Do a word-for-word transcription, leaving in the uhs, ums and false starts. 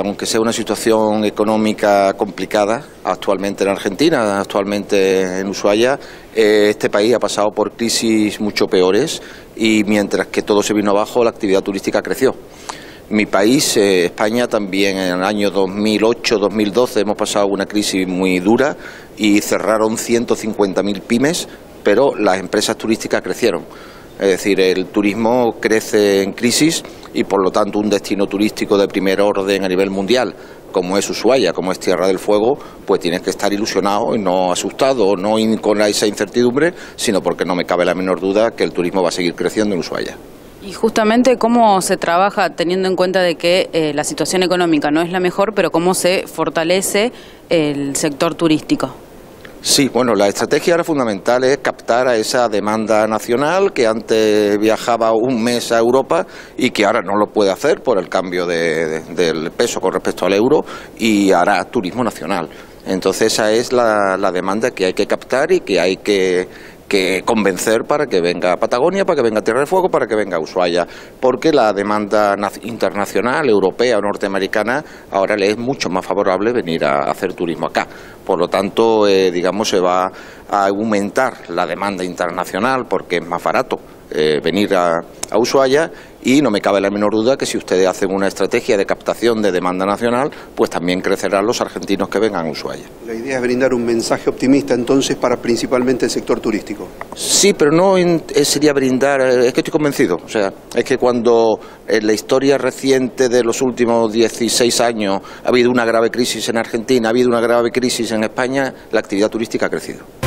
aunque sea una situación económica complicada actualmente en Argentina, actualmente en Ushuaia, eh, este país ha pasado por crisis mucho peores y mientras que todo se vino abajo, la actividad turística creció. Mi país, eh, España, también en el año dos mil ocho dos mil doce hemos pasado una crisis muy dura y cerraron ciento cincuenta mil pymes, pero las empresas turísticas crecieron. Es decir, el turismo crece en crisis y por lo tanto un destino turístico de primer orden a nivel mundial, como es Ushuaia, como es Tierra del Fuego, pues tienes que estar ilusionado y no asustado, no con esa incertidumbre, sino porque no me cabe la menor duda que el turismo va a seguir creciendo en Ushuaia. Y justamente cómo se trabaja teniendo en cuenta de que eh, la situación económica no es la mejor, pero cómo se fortalece el sector turístico. Sí, bueno, la estrategia ahora fundamental es captar a esa demanda nacional que antes viajaba un mes a Europa y que ahora no lo puede hacer por el cambio de, de, del peso con respecto al euro y hará turismo nacional. Entonces esa es la, la demanda que hay que captar y que hay que... que convencer para que venga a Patagonia, para que venga a Tierra del Fuego, para que venga a Ushuaia, porque la demanda internacional, europea o norteamericana, ahora le es mucho más favorable venir a hacer turismo acá. Por lo tanto, eh, digamos, se va a aumentar la demanda internacional porque es más barato eh, venir a, a Ushuaia y no me cabe la menor duda que si ustedes hacen una estrategia de captación de demanda nacional, pues también crecerán los argentinos que vengan a Ushuaia. La idea es brindar un mensaje optimista entonces para principalmente el sector turístico. Sí, pero no sería brindar, es que estoy convencido, o sea, es que cuando en la historia reciente de los últimos dieciséis años ha habido una grave crisis en Argentina, ha habido una grave crisis en España, la actividad turística ha crecido.